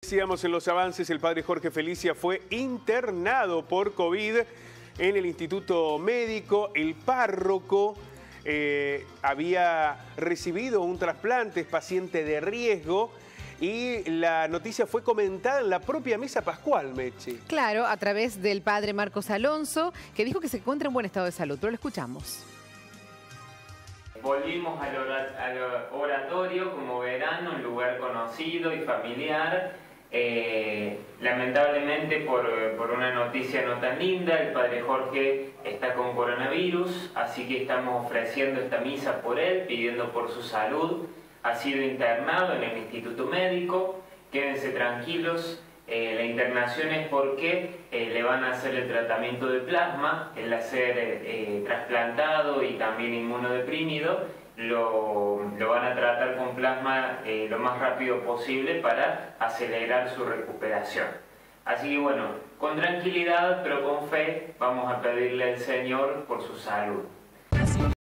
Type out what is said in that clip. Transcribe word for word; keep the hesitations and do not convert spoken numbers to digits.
Decíamos en los avances, el padre Jorge Felicia fue internado por COVID en el Instituto Médico. El párroco eh, había recibido un trasplante, es paciente de riesgo. Y la noticia fue comentada en la propia misa pascual, Mechi. Claro, a través del padre Marcos Alonso, que dijo que se encuentra en buen estado de salud. Pero lo escuchamos. Volvimos al, ora al oratorio, como verán, un lugar conocido y familiar. Eh, lamentablemente por, por una noticia no tan linda, el padre Jorge está con coronavirus, así que estamos ofreciendo esta misa por él, pidiendo por su salud. Ha sido internado en el Instituto Médico, quédense tranquilos. Eh, la internación es porque eh, le van a hacer el tratamiento de plasma, el a ser eh, trasplantado y también inmunodeprimido, lo, lo van a tratar con plasma eh, lo más rápido posible para acelerar su recuperación. Así que bueno, con tranquilidad pero con fe vamos a pedirle al Señor por su salud.